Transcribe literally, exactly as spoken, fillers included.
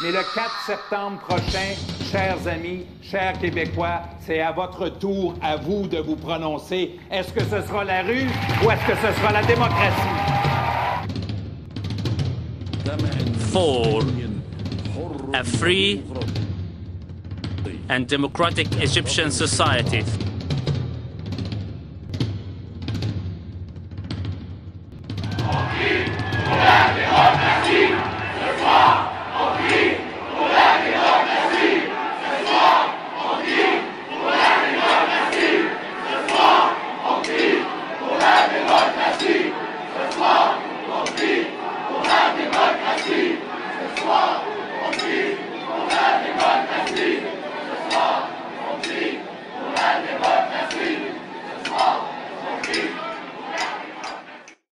Mais le quatre septembre prochain, chers amis, chers Québécois, c'est à votre tour, à vous de vous prononcer. Est-ce que ce sera la rue ou est-ce que ce sera la démocratie? For a free and democratic Egyptian society.